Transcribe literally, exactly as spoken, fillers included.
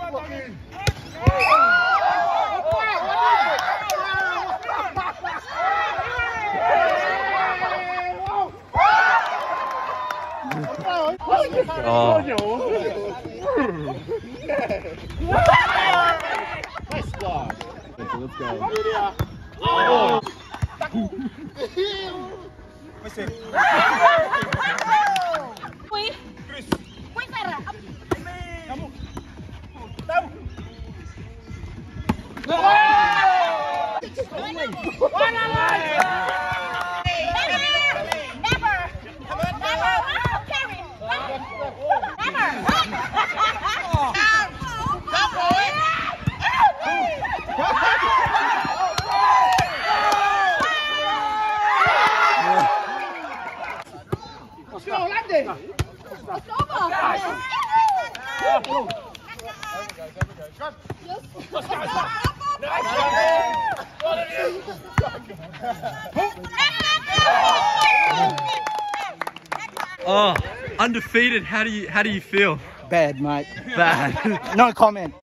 Oh. Nice block. Let's go. Oh. Uy. Uy, Sarah. Oh, undefeated. How do you how do you feel? Bad, mate. Bad. No comment.